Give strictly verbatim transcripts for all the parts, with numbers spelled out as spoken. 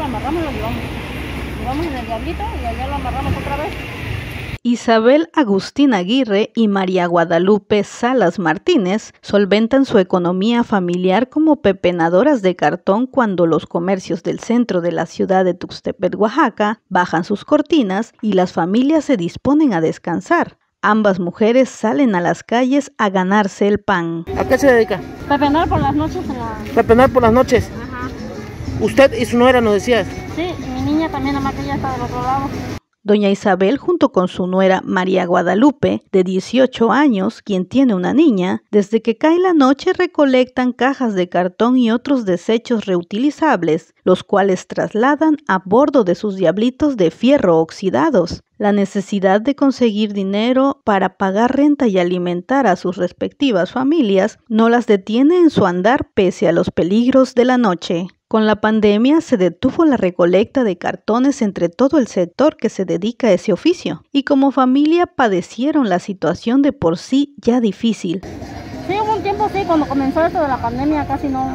lo amarramos y lo llevamos. Llevamos en el Diablito y allá lo amarramos otra vez. Isabel Agustín Aguirre y María Guadalupe Salas Martínez solventan su economía familiar como pepenadoras de cartón cuando los comercios del centro de la ciudad de Tuxtepec, Oaxaca, bajan sus cortinas y las familias se disponen a descansar. Ambas mujeres salen a las calles a ganarse el pan. ¿A qué se dedica? Pepenar por las noches en la... Pepenar por las noches. Ajá. ¿Usted y su nuera nos decías? Sí, y mi niña también, nada más que ella está del otro lado. Doña Isabel, junto con su nuera María Guadalupe, de dieciocho años, quien tiene una niña, desde que cae la noche recolectan cajas de cartón y otros desechos reutilizables, los cuales trasladan a bordo de sus diablitos de fierro oxidados. La necesidad de conseguir dinero para pagar renta y alimentar a sus respectivas familias no las detiene en su andar pese a los peligros de la noche. Con la pandemia se detuvo la recolecta de cartones entre todo el sector que se dedica a ese oficio y como familia padecieron la situación de por sí ya difícil. Sí, hubo un tiempo, sí, cuando comenzó esto de la pandemia casi no,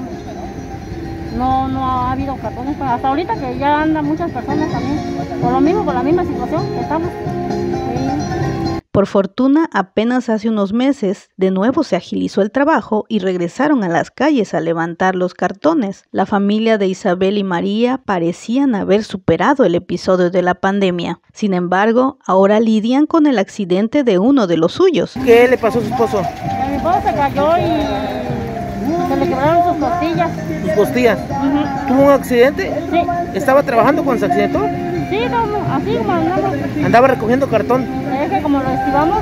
no, no ha habido cartones, pero hasta ahorita que ya andan muchas personas también, por lo mismo, por la misma situación que estamos. Sí. Por fortuna, apenas hace unos meses, de nuevo se agilizó el trabajo y regresaron a las calles a levantar los cartones. La familia de Isabel y María parecían haber superado el episodio de la pandemia. Sin embargo, ahora lidian con el accidente de uno de los suyos. ¿Qué le pasó a su esposo? A mi esposo se cayó y se le quebraron sus costillas. ¿Sus costillas? Uh-huh. ¿Tuvo un accidente? Sí. ¿Estaba trabajando cuando se accidentó? Sí, no, así como andamos. Andaba recogiendo cartón. Es que como lo estivamos,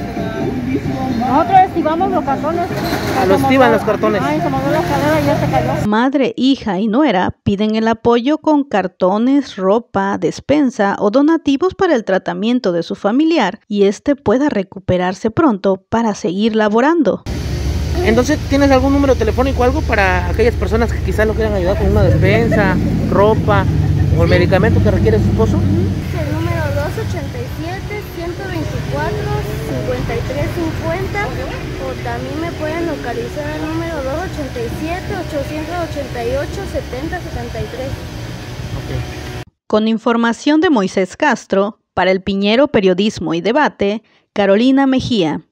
nosotros estivamos los cartones. A lo estivan los cartones. Ay, se movió la escalera y ya se cayó. Madre, hija y nuera piden el apoyo con cartones, ropa, despensa o donativos para el tratamiento de su familiar y este pueda recuperarse pronto para seguir laborando. Entonces, ¿tienes algún número telefónico o algo para aquellas personas que quizás lo quieran ayudar con una despensa, ropa o el medicamento que requiere su esposo? El número dos ochenta y siete, ciento veinticuatro, cincuenta y tres cincuenta o también me pueden localizar al número dos ochenta y siete, ochocientos ochenta y ocho, setenta setenta y tres. Okay. Con información de Moisés Castro, para El Piñero Periodismo y Debate, Carolina Mejía.